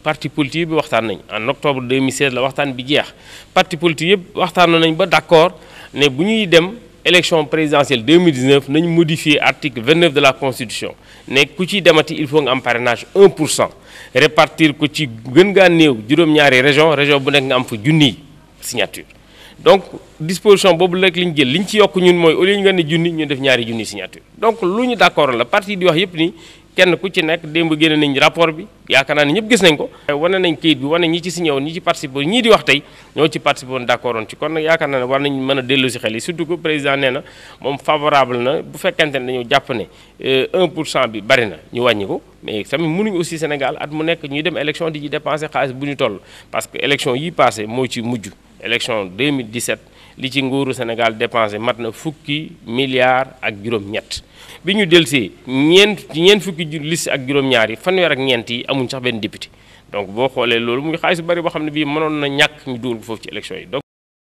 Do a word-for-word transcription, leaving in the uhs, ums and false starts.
parti politique bi waxtaan nañ en octobre deux mille seize la waxtaan bi jeex parti politique yëpp waxtaanoon nañ ba d'accord ne bu ñuy dem élection présidentielle deux mille dix-neuf nañ modifier article vingt-neuf de la constitution ne ku ci demati il faut nga am parrainage un pour cent répartir ko ci gën gaa néew juróom-ñaari région région bu nekk nga am fa junniy signature donc disposition boobu rek li ñu jël li ñu ci yokk ñun mooy au lieu ñu nga ne junni ñu def ñaari junni signature donc lu ñu d'accord la parti di wax yëpp ni kenn ku ci nekk démb génne nañ rapport bi yaakaar naa ne ñëpp gis nañ ko wane nañ kayit bi wane ñi ci signé woon ñi ci participé woon ñii di wax tey ñoo ci participé woon d'accord woon ci kon nag yaakaar naa ne war nañ mën a dellu si xel yi surtout que président nee na moom favorable na bu fekkente ne dañoo jàpp ne un pour cent bi bari na ñu wàññi ko mais tamit mënuñu aussi Sénégal at mu nekk ñuy dem élection di ci dépenser xaalis bu ñu toll parce que élection yi passé moo ci mujj élection deux mille dix-sept li ci nguuru Sénégal dépensé mat na fukki milliards ak juróom-ñett bi ñu delsee ñeent ñeent fukki liste ak juróom-ñaar yi fanweer ak ñeent yi amuñ sax benn député donc boo xoolee loolu muy xaalis bu bari boo xam ne bii mënoon na ñàkk ñu dugal ko foofu ci élection yi donc